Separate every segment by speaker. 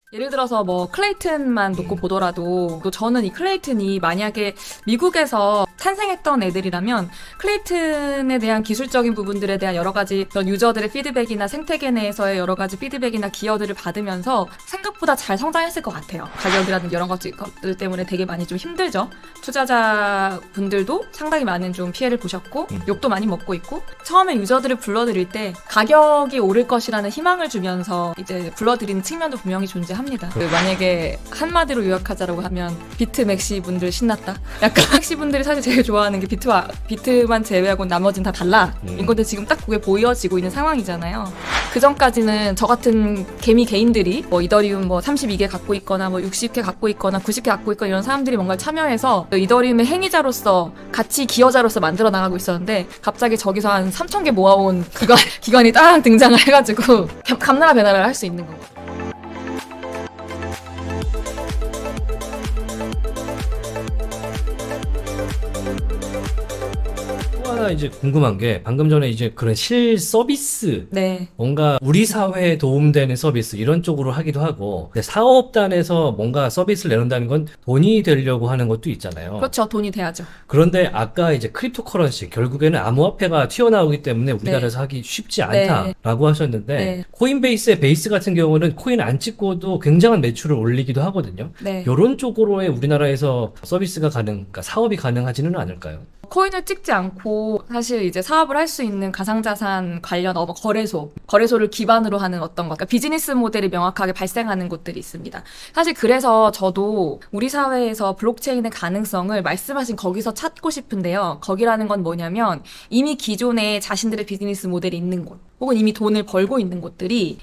Speaker 1: 예를 들어서 뭐 클레이튼만 놓고 보더라도 또 저는 이 클레이튼이 만약에 미국에서 탄생했던 애들이라면 클레이튼에 대한 기술적인 부분들에 대한 여러 가지 그런 유저들의 피드백이나 생태계 내에서의 여러 가지 피드백이나 기여들을 받으면서 생각보다 잘 성장했을 것 같아요. 가격이라든지 여러 것들 때문에 되게 많이 좀 힘들죠. 투자자분들도 상당히 많은 좀 피해를 보셨고 욕도 많이 먹고 있고, 처음에 유저들을 불러들일 때 가격이 오를 것이라는 희망을 주면서 이제 불러들이는 측면도 분명히 존재합니다. 만약에 한마디로 요약하자라고 하면 비트 맥시 분들 신났다. 약간 맥시 분들이 사실 제일 좋아하는 게 비트만 제외하고 나머지는 다 달라. 이건데 지금 딱 그게 보여지고 있는 상황이잖아요. 그 전까지는 저 같은 개미개인들이 뭐 이더리움 뭐 32개 갖고 있거나 뭐 60개 갖고 있거나 90개 갖고 있거나 이런 사람들이 뭔가 참여해서 이더리움의 행위자로서 같이 기여자로서 만들어 나가고 있었는데, 갑자기 저기서 한 3,000개 모아온 기관이 딱 등장을 해가지고 감나라 배나라를 할 수 있는 거고.
Speaker 2: 하나 이제 궁금한 게, 방금 전에 이제 그런 실서비스,
Speaker 1: 네.
Speaker 2: 뭔가 우리 사회에 도움되는 서비스 이런 쪽으로 하기도 하고, 근데 사업단에서 뭔가 서비스를 내놓는다는 건 돈이 되려고 하는 것도 있잖아요.
Speaker 1: 그렇죠. 돈이 돼야죠.
Speaker 2: 그런데 아까 이제 크립토커런시, 결국에는 암호화폐가 튀어나오기 때문에 우리나라에서 하기 쉽지 않다라고 하셨는데, 코인베이스의 베이스 같은 경우는 코인 안 찍고도 굉장한 매출을 올리기도 하거든요. 이런 쪽으로의 우리나라에서 서비스가 그러니까 사업이 가능하지는 않을까요?
Speaker 1: 코인을 찍지 않고 사실 이제 사업을 할 수 있는 가상자산 관련 거래소를 기반으로 하는 어떤 것, 그러니까 비즈니스 모델이 명확하게 발생하는 곳들이 있습니다. 사실 그래서 저도 우리 사회에서 블록체인의 가능성을 말씀하신 거기서 찾고 싶은데요. 거기라는 건 뭐냐면 이미 기존에 자신들의 비즈니스 모델이 있는 곳, 혹은 이미 돈을 벌고 있는 곳들이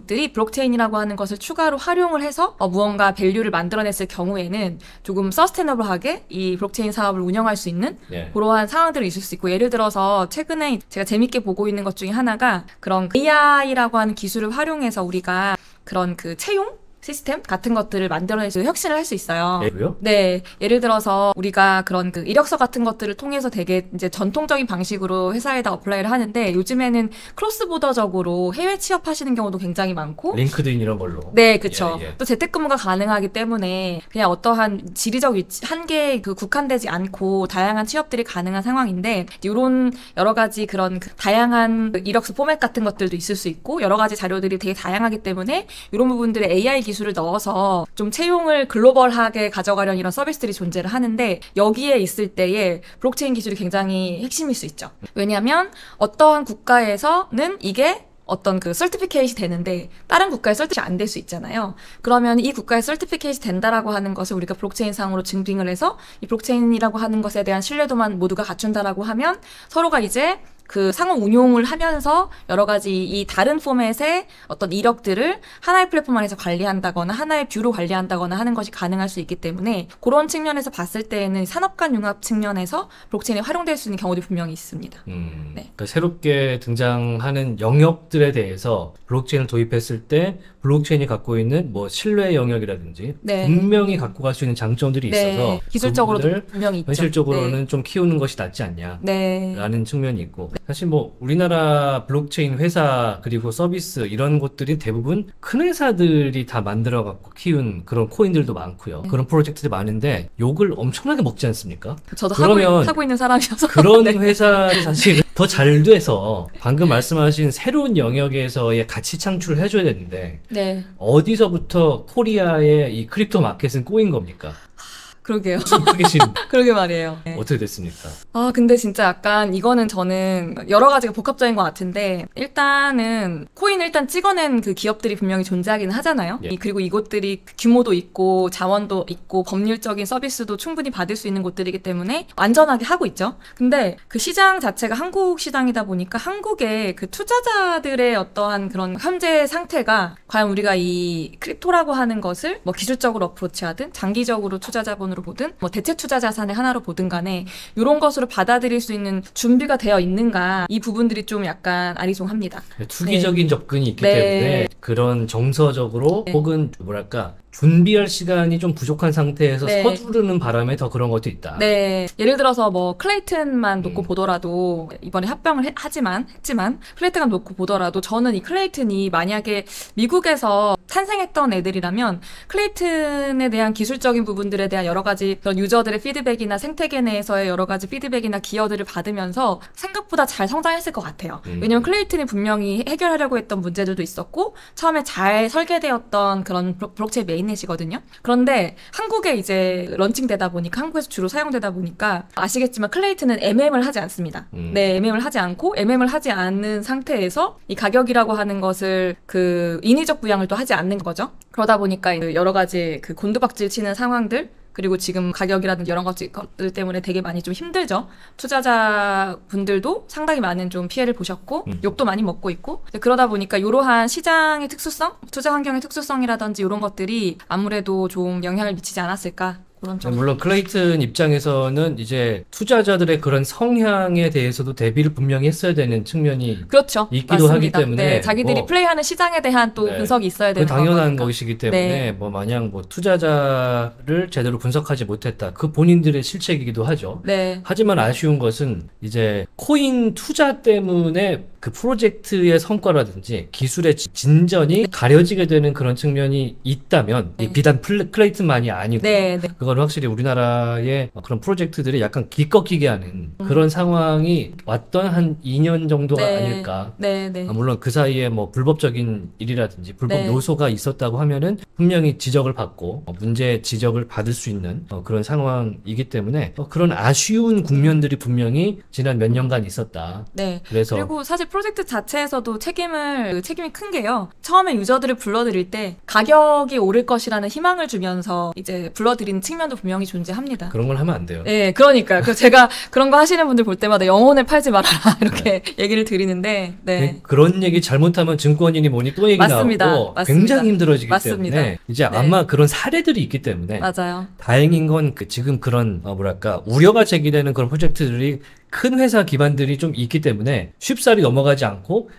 Speaker 1: 블록체인이라고 하는 것을 추가로 활용을 해서 무언가 밸류를 만들어냈을 경우에는 조금 서스테너블하게 이 블록체인 사업을 운영할 수 있는 그러한 상황들이 있을 수 있고, 예를 들어서 최근에 제가 재밌게 보고 있는 것 중에 하나가 그런 AI라고 하는 기술을 활용해서 우리가 그런 그 채용 시스템 같은 것들을 만들어내서 혁신을 할 수 있어요. 네. 예를 들어서 우리가 그런 그 이력서 같은 것들을 통해서 되게 이제 전통적인 방식으로 회사에다 어플라이를 하는데, 요즘에는 크로스보더적으로 해외 취업하시는 경우도 굉장히 많고,
Speaker 2: 링크드인 이런 걸로.
Speaker 1: 네, 그쵸. 또 재택근무가 가능하기 때문에 그냥 어떠한 지리적 위치, 한계에 국한되지 않고 다양한 취업들이 가능한 상황인데, 이런 여러 가지 그런 다양한 이력서 포맷 같은 것들도 있을 수 있고, 여러 가지 자료들이 되게 다양하기 때문에 이런 부분들의 AI 기술을 넣어서 좀 채용을 글로벌하게 가져가려는 이런 서비스들이 존재를 하는데, 여기에 있을 때에 블록체인 기술이 굉장히 핵심일 수 있죠. 왜냐하면 어떠한 국가에서는 이게 어떤 그 설티피케이트 되는데 다른 국가에 설티피케이트 안 될 수 있잖아요. 그러면 이 국가에 설티피케이트 된다라고 하는 것을 우리가 블록체인 상으로 증빙을 해서 이 블록체인이라고 하는 것에 대한 신뢰도만 모두가 갖춘다라고 하면 서로가 이제 그 상호 운용을 하면서 여러 가지 이 다른 포맷의 어떤 이력들을 하나의 플랫폼 안에서 관리한다거나 하나의 뷰로 관리한다거나 하는 것이 가능할 수 있기 때문에, 그런 측면에서 봤을 때에는 산업 간 융합 측면에서 블록체인이 활용될 수 있는 경우도 분명히 있습니다.
Speaker 2: 그러니까 새롭게 등장하는 영역들에 대해서 블록체인을 도입했을 때 블록체인이 갖고 있는 뭐 신뢰 영역이라든지 분명히 갖고 갈 수 있는 장점들이 있어서
Speaker 1: 기술적으로도 분명히 있죠.
Speaker 2: 현실적으로는 좀 키우는 것이 낫지 않냐라는 측면이 있고, 사실 뭐 우리나라 블록체인 회사 그리고 서비스 이런 것들이 대부분 큰 회사들이 다 만들어갖고 키운 그런 코인들도 많고요. 그런 프로젝트들이 많은데 욕을 엄청나게 먹지 않습니까?
Speaker 1: 저도 하고 있는 사람이어서
Speaker 2: 그런 회사를 사실 더 잘 돼서 방금 말씀하신 새로운 영역에서의 가치 창출을 해줘야 되는데 어디서부터 코리아의 이 크립토 마켓은 꼬인 겁니까?
Speaker 1: 그러게요.
Speaker 2: 계신
Speaker 1: 그러게 말이에요.
Speaker 2: 어떻게 됐습니까?
Speaker 1: 근데 진짜 약간 이거는 저는 여러 가지가 복합적인 것 같은데, 일단은 코인을 찍어낸 그 기업들이 분명히 존재하기는 하잖아요. 그리고 이곳들이 규모도 있고 자원도 있고 법률적인 서비스도 충분히 받을 수 있는 곳들이기 때문에 안전하게 하고 있죠. 근데 그 시장 자체가 한국 시장이다 보니까 한국의 그 투자자들의 어떠한 그런 현재 상태가 과연 우리가 이 크립토라고 하는 것을 뭐 기술적으로 어프로치하든 장기적으로 투자자본으로 자산으로 보든 뭐 대체 투자 자산의 하나로 보든 간에 이런 것으로 받아들일 수 있는 준비가 되어 있는가, 이 부분들이 좀 약간 아리송합니다.
Speaker 2: 투기적인 접근이 있기
Speaker 1: 네.
Speaker 2: 때문에 그런 정서적으로
Speaker 1: 네.
Speaker 2: 혹은 뭐랄까 준비할 시간이 좀 부족한 상태에서
Speaker 1: 네.
Speaker 2: 서두르는 바람에 더 그런 것도 있다.
Speaker 1: 네. 예를 들어서 뭐 클레이튼만 놓고 보더라도 이번에 합병을 했지만 클레이튼만 놓고 보더라도 저는 이 클레이튼이 만약에 미국에서 탄생했던 애들이라면 클레이튼에 대한 기술적인 부분들에 대한 여러 가지 그런 유저들의 피드백이나 생태계 내에서의 여러 가지 피드백이나 기여들을 받으면서 생각보다 잘 성장했을 것 같아요. 왜냐면 클레이튼이 분명히 해결하려고 했던 문제들도 있었고 처음에 잘 설계되었던 그런 블록체인 메인넷이거든요. 그런데 한국에 이제 런칭되다 보니까, 한국에서 주로 사용되다 보니까 아시겠지만 클레이튼은 MM을 하지 않습니다. 네, MM을 하지 않고 MM을 하지 않는 상태에서 이 가격이라고 하는 것을 그 인위적 부양을 또 하지 않는 거죠. 그러다 보니까 여러 가지 그 곤두박질 치는 상황들, 그리고 지금 가격이라든지 이런 것들 때문에 되게 많이 좀 힘들죠. 투자자분들도 상당히 많은 좀 피해를 보셨고 욕도 많이 먹고 있고, 그러다 보니까 이러한 시장의 특수성, 투자 환경의 특수성이라든지 이런 것들이 아무래도 좀 영향을 미치지 않았을까. 그런 점.
Speaker 2: 물론 클레이튼 입장에서는 이제 투자자들의 그런 성향에 대해서도 대비를 분명히 했어야 되는 측면이
Speaker 1: 그렇죠.
Speaker 2: 있기도
Speaker 1: 맞습니다.
Speaker 2: 하기 때문에
Speaker 1: 네, 자기들이 플레이하는 시장에 대한 또
Speaker 2: 네.
Speaker 1: 분석이 있어야 되는
Speaker 2: 당연한
Speaker 1: 거니까.
Speaker 2: 것이기 때문에
Speaker 1: 네.
Speaker 2: 뭐 마냥 뭐 투자자를 제대로 분석하지 못했다, 그 본인들의 실책이기도 하죠.
Speaker 1: 네.
Speaker 2: 하지만 아쉬운 것은 이제 코인 투자 때문에 그 프로젝트의 성과라든지 기술의 진전이 가려지게 되는 그런 측면이 있다면
Speaker 1: 네.
Speaker 2: 비단 클레이튼만이 아니고
Speaker 1: 네, 네.
Speaker 2: 그건 확실히 우리나라의 그런 프로젝트들이 약간 기꺾이게 하는 그런 상황이 왔던 한 2년 정도가
Speaker 1: 네.
Speaker 2: 아닐까.
Speaker 1: 네, 네.
Speaker 2: 물론 그 사이에 뭐 불법적인 일이라든지 불법
Speaker 1: 네.
Speaker 2: 요소가 있었다고 하면은 분명히 지적을 받고 문제 지적을 받을 수 있는 그런 상황이기 때문에 그런 아쉬운 국면들이 분명히 지난 몇 년간 있었다.
Speaker 1: 네.
Speaker 2: 그래서
Speaker 1: 그리고 사실 프로젝트 자체에서도 책임이 큰 게요. 처음에 유저들을 불러들일 때 가격이 오를 것이라는 희망을 주면서 이제 불러들이는 측면도 분명히 존재합니다.
Speaker 2: 그런 걸 하면 안 돼요.
Speaker 1: 네, 그러니까요. 그래서 제가 그런 거 하시는 분들 볼 때마다 영혼을 팔지 말아라 이렇게 얘기를 드리는데, 네.
Speaker 2: 그런 얘기 잘못하면 증권인이 뭐니 또 얘기
Speaker 1: 맞습니다.
Speaker 2: 나오고
Speaker 1: 맞습니다.
Speaker 2: 굉장히 힘들어지기
Speaker 1: 맞습니다.
Speaker 2: 때문에 이제
Speaker 1: 네.
Speaker 2: 아마 그런 사례들이 있기 때문에
Speaker 1: 맞아요.
Speaker 2: 다행인 건 지금 그런 우려가 제기되는 그런 프로젝트들이 큰 회사 기반들이 좀 있기 때문에 쉽사리 넘어가지 않고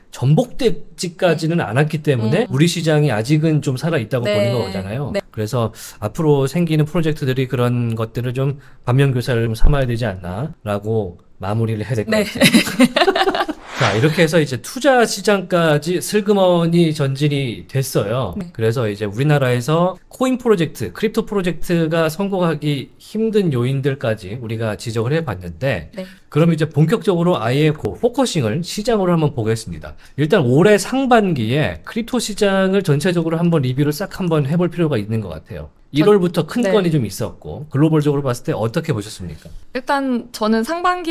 Speaker 2: 전복되지까지는 않았기 때문에 우리 시장이 아직은 좀 살아있다고
Speaker 1: 네.
Speaker 2: 보는 거잖아요.
Speaker 1: 네.
Speaker 2: 그래서 앞으로 생기는 프로젝트들이 그런 것들을 좀 반면교사를 좀 삼아야 되지 않나라고 마무리를 해야 될 것
Speaker 1: 네.
Speaker 2: 같아요. 자, 이렇게 해서 이제 투자 시장까지 슬그머니 전진이 됐어요.
Speaker 1: 네.
Speaker 2: 그래서 이제 우리나라에서 코인 프로젝트, 크립토 프로젝트가 성공하기 힘든 요인들까지 우리가 지적을 해봤는데,
Speaker 1: 네.
Speaker 2: 그럼 이제 본격적으로 아예 그 포커싱을 시장으로 한번 보겠습니다. 일단 올해 상반기에 크립토 시장을 전체적으로 한번 리뷰를 싹 한번 해볼 필요가 있는 것 같아요. 1월부터 큰
Speaker 1: 네.
Speaker 2: 건이 좀 있었고 글로벌적으로 봤을 때 어떻게 보셨습니까?
Speaker 1: 일단 저는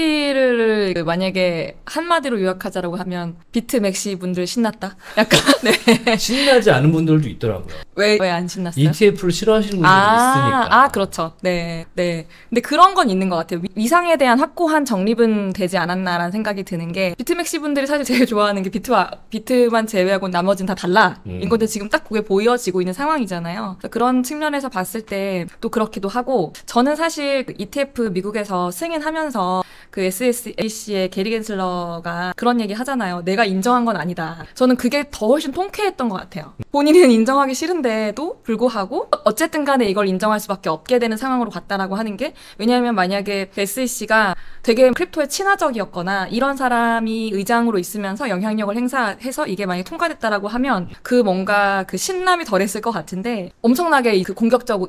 Speaker 1: 상반기를 만약에 한마디로 요약하자라고 하면 비트맥시 분들 신났다. 약간 네.
Speaker 2: 신나지 않은 분들도 있더라고요.
Speaker 1: 왜 안 신났어요?
Speaker 2: ETF를 싫어하시는 분들도 있으니까.
Speaker 1: 그렇죠. 네, 네. 근데 그런 건 있는 것 같아요. 위상에 대한 확고한 정립은 되지 않았나라는 생각이 드는 게, 비트맥시 분들이 사실 제일 좋아하는 게 비트만 제외하고 나머지는 다 달라. 이건데 지금 딱 그게 보여지고 있는 상황이잖아요. 그런 측면에서 봤을 때 또 그렇기도 하고, 저는 사실 그 ETF 미국에서 승인하면서 그 SEC의 게리 겐슬러가 그런 얘기 하잖아요. 내가 인정한 건 아니다. 저는 그게 더 훨씬 통쾌했던 것 같아요. 본인은 인정하기 싫은데도 불구하고 어쨌든 간에 이걸 인정할 수밖에 없게 되는 상황으로 갔다라고 하는 게, 왜냐하면 만약에 SEC가 되게 크립토에 친화적이었거나 이런 사람이 의장으로 있으면서 영향력을 행사해서 이게 만약에 통과됐다라고 하면 그 뭔가 그 신남이 덜했을 것 같은데, 엄청나게 그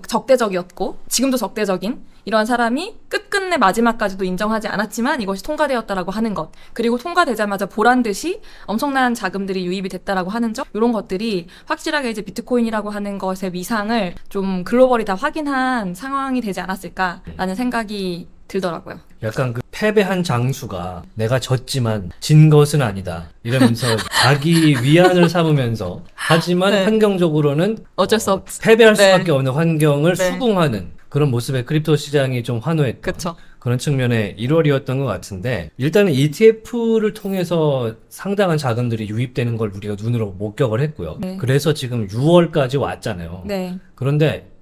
Speaker 1: 적대적이었고 지금도 적대적인 이런 사람이 끝끝내 마지막까지도 인정하지 않았지만 이것이 통과되었다라고 하는 것, 그리고 통과되자마자 보란듯이 엄청난 자금들이 유입이 됐다라고 하는 점, 이런 것들이 확실하게 이제 비트코인이라고 하는 것의 위상을 좀 글로벌이 다 확인한 상황이 되지 않았을까라는 생각이 들더라고요.
Speaker 2: 약간 그 패배한 장수가 내가 졌지만 진 것은 아니다 이러면서 자기 위안을 삼으면서, 하지만
Speaker 1: 네.
Speaker 2: 환경적으로는
Speaker 1: 어쩔 수 없.
Speaker 2: 패배할
Speaker 1: 네.
Speaker 2: 수밖에 없는 환경을
Speaker 1: 네.
Speaker 2: 수긍하는 그런 모습에 크립토 시장이 좀 환호했던
Speaker 1: 그렇죠.
Speaker 2: 그런 측면의 1월이었던 것 같은데, 일단은 ETF를 통해서 상당한 자금들이 유입되는 걸 우리가 눈으로 목격을 했고요.
Speaker 1: 네.
Speaker 2: 그래서 지금 6월까지 왔잖아요.
Speaker 1: 네.
Speaker 2: 그런데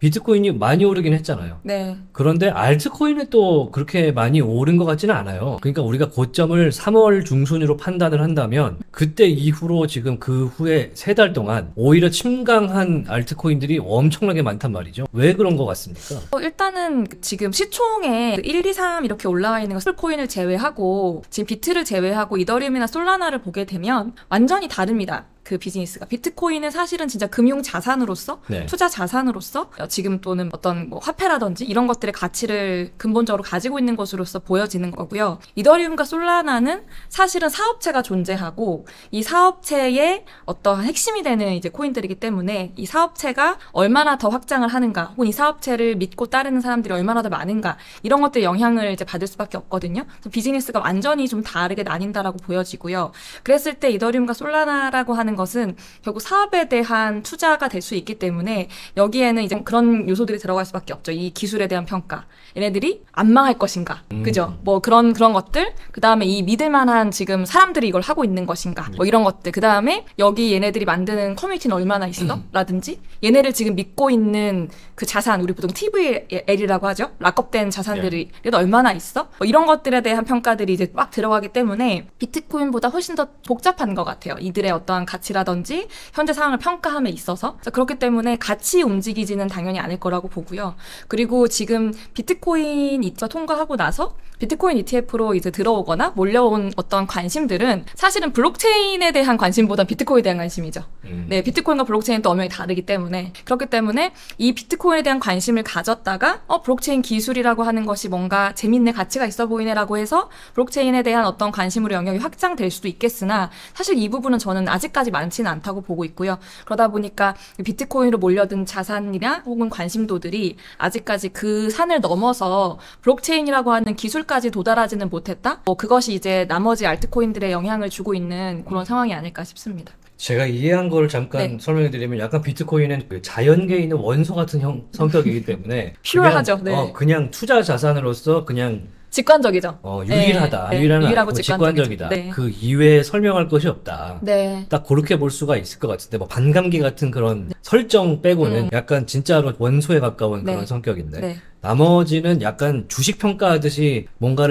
Speaker 2: 비트코인이 많이 오르긴 했잖아요.
Speaker 1: 네.
Speaker 2: 그런데 알트코인은 또 그렇게 많이 오른 것 같지는 않아요. 그러니까 우리가 고점을 3월 중순으로 판단을 한다면 그때 이후로 지금 그 후에 3달 동안 오히려 침강한 알트코인들이 엄청나게 많단 말이죠. 왜 그런 것 같습니까?
Speaker 1: 일단은 지금 시총에 1, 2, 3 이렇게 올라와 있는 거 솔코인을 제외하고 지금 비트를 제외하고 이더리움이나 솔라나를 보게 되면 완전히 다릅니다. 그 비즈니스가. 비트코인은 사실은 진짜 금융 자산으로서,
Speaker 2: 네.
Speaker 1: 투자 자산으로서 지금 또는 어떤 뭐 화폐라든지 이런 것들의 가치를 근본적으로 가지고 있는 것으로서 보여지는 거고요. 이더리움과 솔라나는 사실은 사업체가 존재하고 이 사업체의 어떠한 핵심이 되는 이제 코인들이기 때문에 이 사업체가 얼마나 더 확장을 하는가, 혹은 이 사업체를 믿고 따르는 사람들이 얼마나 더 많은가, 이런 것들 영향을 이제 받을 수밖에 없거든요. 그래서 비즈니스가 완전히 좀 다르게 나뉜다라고 보여지고요. 그랬을 때 이더리움과 솔라나라고 하는 것은 결국 사업에 대한 투자가 될 수 있기 때문에 여기에는 이제 그런 요소들이 들어갈 수밖에 없죠. 이 기술에 대한 평가. 얘네들이 안 망할 것인가. 그죠? 뭐 그런 것들. 그 다음에 이 믿을만한 지금 사람들이 이걸 하고 있는 것인가. 뭐 이런 것들. 그 다음에 여기 얘네들이 만드는 커뮤니티는 얼마나 있어? 라든지 얘네를 지금 믿고 있는 그 자산, 우리 보통 TVL이라고 하죠. 락업된 자산들이 얼마나 있어? 뭐 이런 것들에 대한 평가들이 이제 막 들어가기 때문에 비트코인보다 훨씬 더 복잡한 것 같아요. 이들의 어떠한 가치라든지 현재 상황을 평가함에 있어서. 그렇기 때문에 같이 움직이지는 당연히 않을 거라고 보고요. 그리고 지금 비트코인 입자 통과하고 나서 비트코인 ETF로 이제 들어오거나 몰려온 어떤 관심들은 사실은 블록체인에 대한 관심보다 비트코인에 대한 관심이죠. 네, 비트코인과 블록체인은 또 엄연히 다르기 때문에. 그렇기 때문에 이 비트코인에 대한 관심을 가졌다가 블록체인 기술이라고 하는 것이 뭔가 재밌네, 가치가 있어 보이네라고 해서 블록체인에 대한 어떤 관심으로 영역이 확장될 수도 있겠으나 사실 이 부분은 저는 아직까지 많지는 않다고 보고 있고요. 그러다 보니까 비트코인으로 몰려든 자산이나 혹은 관심도들이 아직까지 그 산을 넘어서 블록체인이라고 하는 기술까지 도달하지는 못했다? 그것이 이제 나머지 알트코인들의 영향을 주고 있는 그런 상황이 아닐까 싶습니다.
Speaker 2: 제가 이해한 거를 잠깐 설명해 드리면 약간 비트코인은 그 자연계에 있는 원소 같은 성격이기 때문에
Speaker 1: 퓨어하죠.
Speaker 2: 그냥 투자 자산으로서 그냥
Speaker 1: 직관적이죠.
Speaker 2: 유일하다. 유일하고 직관적이다.
Speaker 1: 네.
Speaker 2: 그 이외에 설명할 것이 없다.
Speaker 1: 네.
Speaker 2: 딱 그렇게 볼 수가 있을 것 같은데 뭐 반감기 같은 그런 설정 빼고는 약간 진짜로 원소에 가까운 그런 성격인데 나머지는 약간 주식 평가하듯이 뭔가를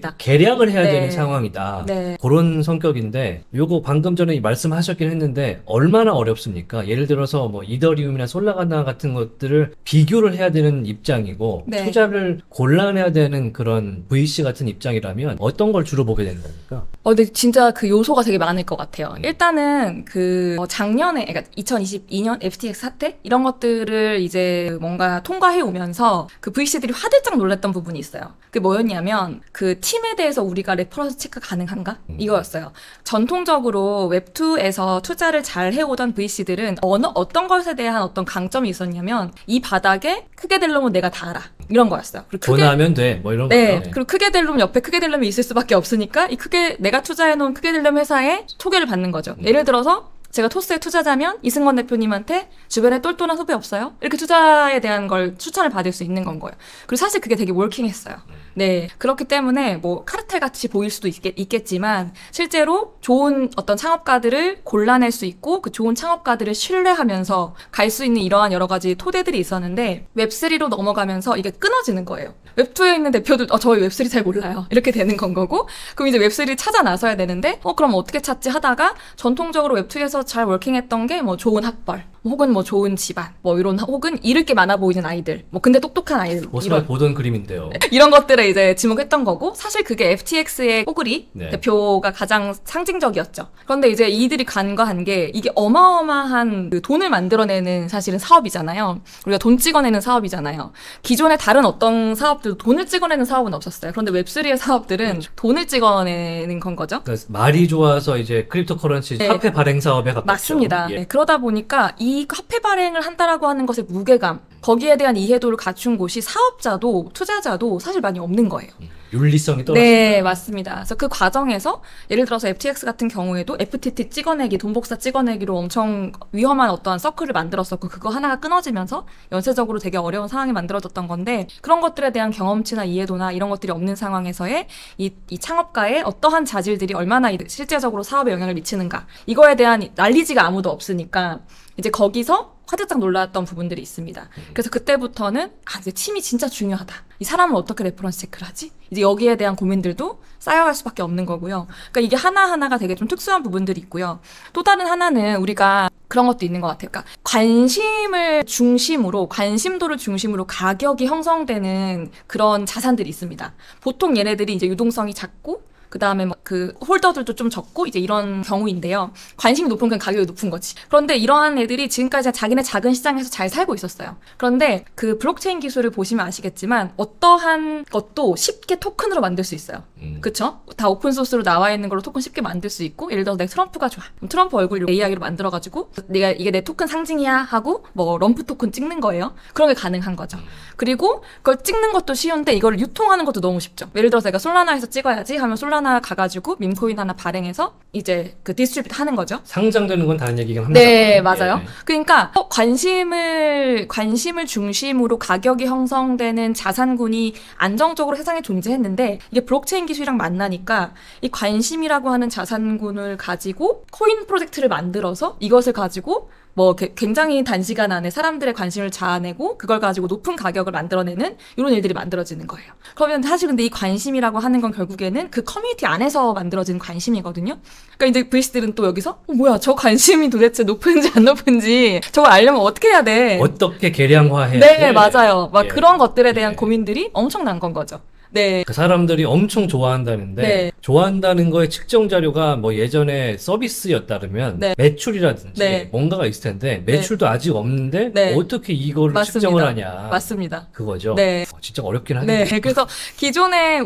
Speaker 2: 계략을 해야 되는 상황이다. 그런 성격인데 요거 방금 전에 말씀하셨긴 했는데 얼마나 어렵습니까? 예를 들어서 뭐 이더리움이나 솔라나 같은 것들을 비교를 해야 되는 입장이고 투자를 골라내야 되는 그런 VC 같은 입장이라면 어떤 걸 주로 보게 되는 겁니까?
Speaker 1: 근데 진짜 그 요소가 되게 많을 것 같아요. 일단은 그 작년에, 그러니까 2022년 FTX 사태 이런 것들을 이제 뭔가 통과해 오면서 그 VC들이 화들짝 놀랐던 부분이 있어요. 그게 뭐였냐면 그 팀에 대해서 우리가 레퍼런스 체크 가능한가? 이거였어요. 전통적으로 웹2에서 투자를 잘 해오던 VC들은 어떤 것에 대한 어떤 강점이 있었냐면 이 바닥에 크게 될 놈은 내가 다 알아. 이런 거였어요.
Speaker 2: 전화하면 돼. 뭐 이런 거.
Speaker 1: 그리고 크게 될 놈 옆에 크게 될 놈이 있을 수밖에 없으니까 이 내가 투자해놓은 크게 될 놈 회사에 소개를 받는 거죠. 예를 들어서 제가 토스에 투자자면 이승건 대표님한테 주변에 똘똘한 후배 없어요? 이렇게 투자에 대한 걸 추천을 받을 수 있는 건 거예요. 그리고 사실 그게 되게 월킹했어요. 네. 그렇기 때문에 뭐 카르텔 같이 보일 수도 있겠지만 실제로 좋은 어떤 창업가들을 골라낼 수 있고 그 좋은 창업가들을 신뢰하면서 갈 수 있는 이러한 여러 가지 토대들이 있었는데 웹3로 넘어가면서 이게 끊어지는 거예요. 웹2에 있는 대표들 저희 웹3 잘 몰라요. 이렇게 되는 건 거고 그럼 이제 웹3 찾아 나서야 되는데 그럼 어떻게 찾지 하다가 전통적으로 웹2에서 잘 워킹했던 게 뭐 좋은 학벌 혹은 뭐 좋은 집안 뭐 이런 혹은 잃을 게 많아 보이는 아이들 뭐 근데 똑똑한 아이들
Speaker 2: 이런 보던 그림인데요.
Speaker 1: 이런 것들에 이제 지목했던 거고 사실 그게 FTX의 뽀글이 대표가 가장 상징적이었죠. 그런데 이제 이들이 간과한 게 이게 어마어마한 그 돈을 만들어내는 사실은 사업이잖아요. 우리가 돈 찍어내는 사업이잖아요. 기존의 다른 어떤 사업들도 돈을 찍어내는 사업은 없었어요. 그런데 웹3의 사업들은 돈을 찍어내는 건 거죠.
Speaker 2: 그러니까 말이 좋아서 이제 크립토 커런시 화폐 발행 사업에 가깝죠.
Speaker 1: 맞습니다. 그러다 보니까 이 화폐 발행을 한다라고 하는 것의 무게감, 거기에 대한 이해도를 갖춘 곳이 사업자도 투자자도 사실 많이 없는 거예요.
Speaker 2: 윤리성이 떨어진다.
Speaker 1: 네, 맞습니다. 그래서 그 과정에서 예를 들어서 FTX 같은 경우에도 FTT 찍어내기, 돈복사 찍어내기로 엄청 위험한 어떠한 서클을 만들었었고 그거 하나가 끊어지면서 연쇄적으로 되게 어려운 상황이 만들어졌던 건데 그런 것들에 대한 경험치나 이해도나 이런 것들이 없는 상황에서의 이 창업가의 어떠한 자질들이 얼마나 실제적으로 사업에 영향을 미치는가 이거에 대한 난리지가 아무도 없으니까 이제 거기서 화들짝 놀랐던 부분들이 있습니다. 그래서 그때부터는 이제 팀이 진짜 중요하다. 이 사람을 어떻게 레퍼런스 체크를 하지? 이제 여기에 대한 고민들도 쌓여갈 수밖에 없는 거고요. 그러니까 이게 하나하나가 되게 좀 특수한 부분들이 있고요. 또 다른 하나는 우리가 그런 것도 있는 것 같아요. 그러니까 관심도를 중심으로 가격이 형성되는 그런 자산들이 있습니다. 보통 얘네들이 이제 유동성이 작고 그 다음에 그 홀더들도 좀 적고 이제 이런 경우인데요. 관심이 높은 건 가격이 높은 거지. 그런데 이러한 애들이 지금까지 자기네 작은 시장에서 잘 살고 있었어요. 그런데 그 블록체인 기술을 보시면 아시겠지만 어떠한 것도 쉽게 토큰으로 만들 수 있어요. 그쵸? 다 오픈소스로 나와 있는 걸로 토큰 쉽게 만들 수 있고, 예를 들어서 내가 트럼프가 좋아. 그럼 트럼프 얼굴 AI로 만들어가지고 내가 이게 내 토큰 상징이야 하고 뭐 럼프 토큰 찍는 거예요. 그런 게 가능한 거죠. 그리고 그걸 찍는 것도 쉬운데 이걸 유통하는 것도 너무 쉽죠. 예를 들어서 내가 솔라나에서 찍어야지 하면 솔라나 가가지고 밈코인 하나 발행해서 이제 그 디스트리뷰트 하는 거죠.
Speaker 2: 상장되는 건 다른 얘기긴 합니다.
Speaker 1: 네, 맞아요. 예. 그러니까 관심을 중심으로 가격이 형성되는 자산군이 안정적으로 세상에 존재했는데 이게 블록체인 기술이랑 만나니까 이 관심이라고 하는 자산군을 가지고 코인 프로젝트를 만들어서 이것을 가지고 뭐 굉장히 단시간 안에 사람들의 관심을 자아내고 그걸 가지고 높은 가격을 만들어내는 이런 일들이 만들어지는 거예요. 그러면 사실 근데 이 관심이라고 하는 건 결국에는 그 커뮤니티 안에서 만들어진 관심이거든요. 그러니까 이제 VC들은 또 여기서 뭐야 저 관심이 도대체 높은지 안 높은지 저걸 알려면 어떻게 해야 돼?
Speaker 2: 어떻게 계량화해야
Speaker 1: 돼?
Speaker 2: 돼?
Speaker 1: 맞아요. 막 그런 것들에 대한 고민들이 엄청난 건 거죠. 네.
Speaker 2: 그 사람들이 엄청 좋아한다는데 좋아한다는 거의 측정 자료가 뭐 예전에 서비스였다면 매출이라든지 뭔가가 있을 텐데 매출도 아직 없는데 어떻게 이거를
Speaker 1: 맞습니다.
Speaker 2: 측정을 하냐.
Speaker 1: 맞습니다.
Speaker 2: 그거죠. 진짜 어렵긴
Speaker 1: 하네요.
Speaker 2: 하네요.
Speaker 1: 그래서 기존에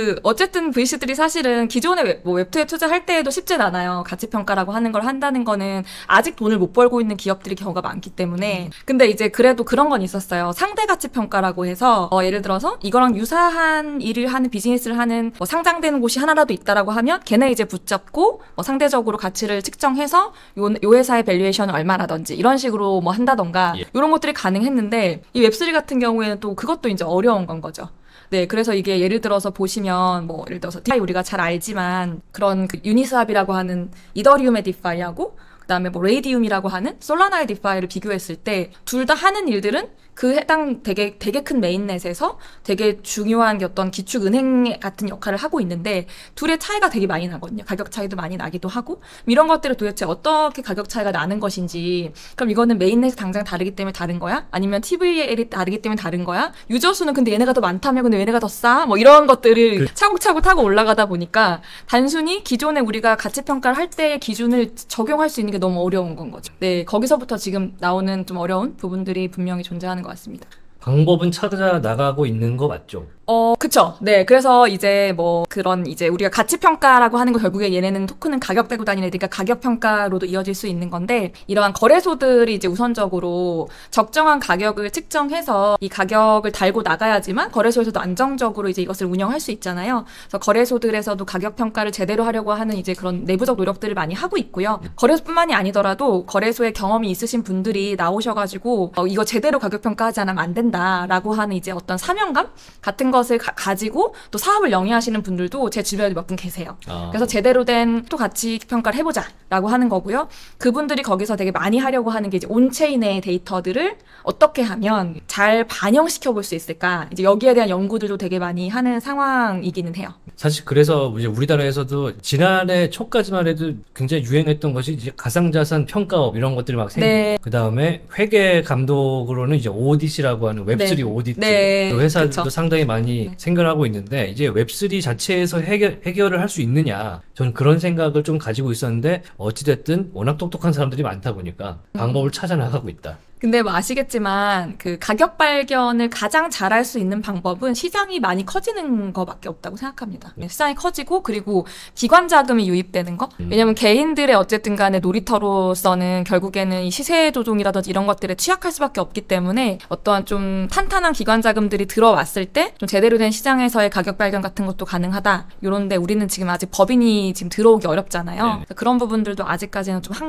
Speaker 1: 어쨌든 VC들이 사실은 기존에 뭐 웹2에 투자할 때에도 쉽진 않아요. 가치평가라고 하는 걸 한다는 거는 아직 돈을 못 벌고 있는 기업들이 경우가 많기 때문에. 근데 이제 그래도 그런 건 있었어요. 상대 가치평가라고 해서 예를 들어서 이거랑 유사한 일을 하는 비즈니스를 하는 뭐 상장되는 곳이 하나라도 있다라고 하면 걔네 이제 붙잡고 뭐 상대적으로 가치를 측정해서 요 회사의 밸류에이션은 얼마라든지 이런 식으로 뭐 한다던가 이런 것들이 가능했는데 이 웹3 같은 경우에는 또 그것도 이제 어려운 건 거죠. 네, 그래서 이게 예를 들어서 보시면 뭐 예를 들어서 디파이 우리가 잘 알지만 그런 그 유니스왑이라고 하는 이더리움의 디파이하고 그다음에 뭐 레이디움이라고 하는 솔라나의 디파이를 비교했을 때 둘 다 하는 일들은 그 해당 되게 큰 메인넷에서 되게 중요한 어떤 기축 은행 같은 역할을 하고 있는데 둘의 차이가 되게 많이 나거든요. 가격 차이도 많이 나기도 하고 이런 것들을 도대체 어떻게 가격 차이가 나는 것인지 그럼 이거는 메인넷이 당장 다르기 때문에 다른 거야? 아니면 TVL이 다르기 때문에 다른 거야? 유저 수는 근데 얘네가 더 많다며 근데 얘네가 더 싸? 뭐 이런 것들을 차곡차곡 타고 올라가다 보니까 단순히 기존에 우리가 가치평가를 할 때의 기준을 적용할 수 있는 게 너무 어려운 건 거죠. 네, 거기서부터 지금 나오는 좀 어려운 부분들이 분명히 존재하는 것 같습니다.
Speaker 2: 방법은 찾아 나가고 있는 거 맞죠?
Speaker 1: 그쵸. 네. 그래서 이제 뭐 그런 이제 우리가 가치평가라고 하는 거 결국에 얘네는 토큰은 가격 빼고 다니는 애들이니까 가격평가로도 이어질 수 있는 건데 이러한 거래소들이 이제 우선적으로 적정한 가격을 측정해서 이 가격을 달고 나가야지만 거래소에서도 안정적으로 이제 이것을 운영할 수 있잖아요. 그래서 거래소들에서도 가격평가를 제대로 하려고 하는 이제 그런 내부적 노력들을 많이 하고 있고요. 거래소뿐만이 아니더라도 거래소에 경험이 있으신 분들이 나오셔가지고 이거 제대로 가격평가하지 않으면 안 된다라고 하는 이제 어떤 사명감 같은 것을 가지고 또 사업을 영위하시는 분들도 제 주변에 몇 분 계세요. 그래서 제대로 된 또 가치 평가를 해보자라고 하는 거고요. 그분들이 거기서 되게 많이 하려고 하는 게 이제 온체인의 데이터들을 어떻게 하면 잘 반영시켜 볼 수 있을까? 이제 여기에 대한 연구들도 되게 많이 하는 상황이기는 해요.
Speaker 2: 사실 그래서 이제 우리나라에서도 지난해 초까지만 해도 굉장히 유행했던 것이 이제 가상자산 평가업 이런 것들이 막 생기고 그 다음에 회계 감독으로는 이제 오디시라고 하는 웹3 오디트 그 회사들도 상당히 많이 생겨나고 있는데 이제 웹3 자체에서 해결을 할 수 있느냐 저는 그런 생각을 좀 가지고 있었는데 어찌됐든 워낙 똑똑한 사람들이 많다 보니까 방법을 찾아 나가고 있다.
Speaker 1: 근데 뭐 아시겠지만 그 가격 발견을 가장 잘할 수 있는 방법은 시장이 많이 커지는 거밖에 없다고 생각합니다. 시장이 커지고 그리고 기관 자금이 유입되는 거. 왜냐면 개인들의 어쨌든 간에 놀이터로서는 결국에는 이 시세 조종이라든지 이런 것들에 취약할 수밖에 없기 때문에 어떠한 좀 탄탄한 기관 자금들이 들어왔을 때 좀 제대로 된 시장에서의 가격 발견 같은 것도 가능하다. 요런데 우리는 지금 아직 법인이 지금 들어오기 어렵잖아요. 그런 부분들도 아직까지는 좀 한계?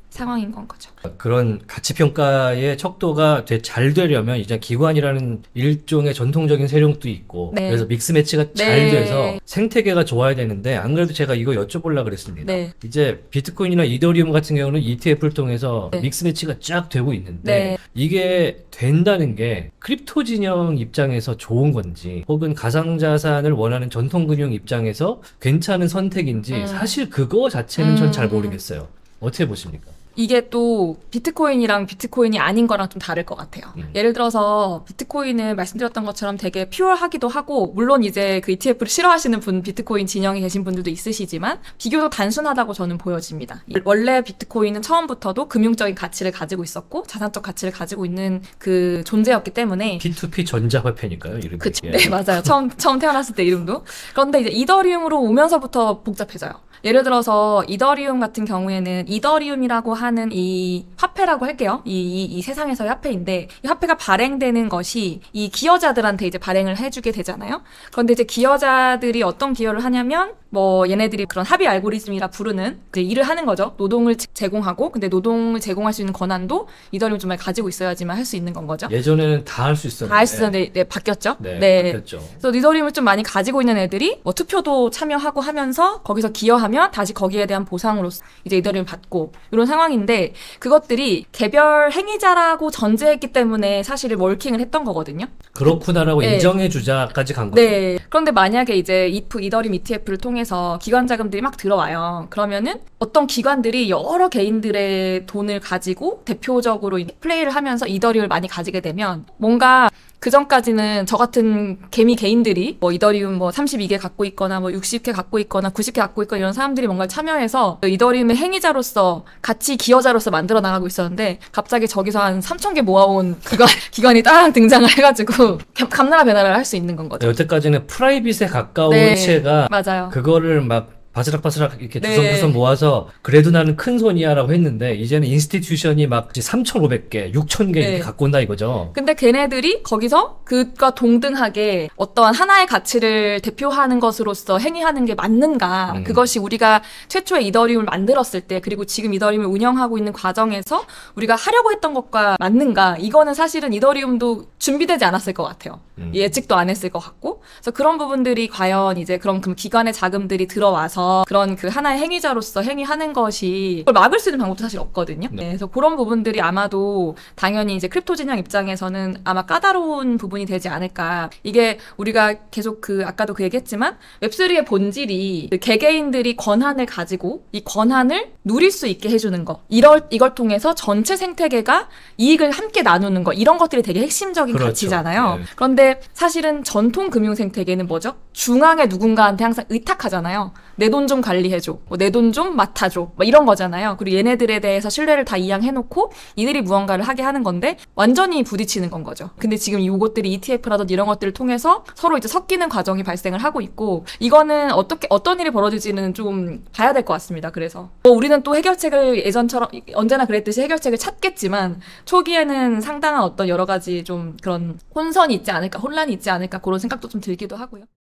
Speaker 1: 상황인 건 거죠.
Speaker 2: 그런 가치평가의 척도가 잘 되려면 이제 기관이라는 일종의 전통적인 세력도 있고
Speaker 1: 네.
Speaker 2: 그래서 믹스 매치가 잘
Speaker 1: 네.
Speaker 2: 돼서 생태계가 좋아야 되는데 안 그래도 제가 이거 여쭤보려고 그랬습니다.
Speaker 1: 네.
Speaker 2: 이제 비트코인이나 이더리움 같은 경우는 ETF를 통해서
Speaker 1: 네.
Speaker 2: 믹스 매치가 쫙 되고 있는데
Speaker 1: 네.
Speaker 2: 이게 된다는 게 크립토 진영 입장에서 좋은 건지 혹은 가상자산을 원하는 전통금융 입장에서 괜찮은 선택인지 사실 그거 자체는 전 잘 모르겠어요. 어떻게 보십니까?
Speaker 1: 이게 또 비트코인이랑 비트코인이 아닌 거랑 좀 다를 것 같아요. 예를 들어서 비트코인을 말씀드렸던 것처럼 되게 퓨어하기도 하고 물론 이제 그 ETF를 싫어하시는 분 비트코인 진영에 계신 분들도 있으시지만 비교적 단순하다고 저는 보여집니다. 원래 비트코인은 처음부터도 금융적인 가치를 가지고 있었고 자산적 가치를 가지고 있는 그 존재였기 때문에
Speaker 2: P2P 전자화폐니까요, 이름이.
Speaker 1: 그쵸. 네, 맞아요. 처음 태어났을 때 이름도. 그런데 이제 이더리움으로 오면서부터 복잡해져요. 예를 들어서 이더리움 같은 경우에는 이더리움이라고 하는 이 화폐라고 할게요. 이 세상에서의 화폐인데 이 화폐가 발행되는 것이 이 기여자들한테 이제 발행을 해주게 되잖아요. 그런데 이제 기여자들이 어떤 기여를 하냐면 뭐 얘네들이 그런 합의 알고리즘이라 부르는 이제 일을 하는 거죠. 노동을 제공하고 근데 노동을 제공할 수 있는 권한도 이더리움 정말 가지고 있어야지만 할 수 있는 건 거죠.
Speaker 2: 예전에는 다 할 수 있었는데.
Speaker 1: 다 할 수 있었는데 네, 바뀌었죠.
Speaker 2: 네, 바뀌었죠.
Speaker 1: 그래서 이더리움을 좀 많이 가지고 있는 애들이 뭐 투표도 참여하고 하면서 거기서 기여하면 다시 거기에 대한 보상으로서 이제 이더리움 받고 이런 상황인데 그것들이 개별 행위자라고 전제했기 때문에 사실 월킹을 했던 거거든요.
Speaker 2: 그렇구나라고
Speaker 1: 네.
Speaker 2: 인정해주자까지 간 거죠.
Speaker 1: 네. 그런데 만약에 이제 이더리움 ETF를 통해서 기관 자금들이 막 들어와요. 그러면은 어떤 기관들이 여러 개인들의 돈을 가지고 대표적으로 플레이를 하면서 이더리움을 많이 가지게 되면 뭔가 그 전까지는 저 같은 개미 개인들이 뭐 이더리움 뭐 32개 갖고 있거나 뭐 60개 갖고 있거나 90개 갖고 있거나 이런 사람들이 뭔가 참여해서 이더리움의 행위자로서 같이 기여자로서 만들어 나가고 있었는데 갑자기 저기서 한 3,000개 모아온 기관이 딱 등장을 해가지고 감나라 배나라를 할 수 있는 건 거죠.
Speaker 2: 여태까지는 프라이빗에 가까운
Speaker 1: 네,
Speaker 2: 채가
Speaker 1: 맞아요.
Speaker 2: 그거를 막 바스락바스락 이렇게
Speaker 1: 네.
Speaker 2: 두성두성 모아서 그래도 나는 큰 손이야라고 했는데 이제는 인스티튜션이 막 3,500개, 6,000개 이렇게
Speaker 1: 네.
Speaker 2: 갖고 온다 이거죠.
Speaker 1: 근데 걔네들이 거기서 그과 동등하게 어떠한 하나의 가치를 대표하는 것으로서 행위하는 게 맞는가? 그것이 우리가 최초의 이더리움을 만들었을 때 그리고 지금 이더리움을 운영하고 있는 과정에서 우리가 하려고 했던 것과 맞는가? 이거는 사실은 이더리움도 준비되지 않았을 것 같아요. 예측도 안 했을 것 같고. 그래서 그런 부분들이 과연 이제 그런 기관의 자금들이 들어와서 그런 그 하나의 행위자로서 행위하는 것이 그걸 막을 수 있는 방법도 사실 없거든요. 네, 그래서 그런 부분들이 아마도 당연히 이제 크립토 진영 입장에서는 아마 까다로운 부분이 되지 않을까. 이게 우리가 계속 아까도 그 얘기했지만 웹3의 본질이 그 개개인들이 권한을 가지고 이 권한을 누릴 수 있게 해주는 거. 이걸 통해서 전체 생태계가 이익을 함께 나누는 거. 이런 것들이 되게 핵심적인
Speaker 2: 그렇죠.
Speaker 1: 가치잖아요.
Speaker 2: 네.
Speaker 1: 그런데 사실은 전통 금융 생태계는 뭐죠? 중앙에 누군가한테 항상 의탁하잖아요. 내 돈 좀 관리해줘. 내 돈 좀 맡아줘. 뭐 이런 거잖아요. 그리고 얘네들에 대해서 신뢰를 다 이양해놓고 이들이 무언가를 하게 하는 건데 완전히 부딪히는 건 거죠. 근데 지금 이것들이 ETF라든지 이런 것들을 통해서 서로 이제 섞이는 과정이 발생을 하고 있고 이거는 어떤 일이 벌어질지는 좀 봐야 될 것 같습니다. 그래서 우리는 또 해결책을 예전처럼 언제나 그랬듯이 해결책을 찾겠지만 초기에는 상당한 어떤 여러 가지 좀 그런 혼선이 있지 않을까, 혼란이 있지 않을까 그런 생각도 좀 들기도 하고요.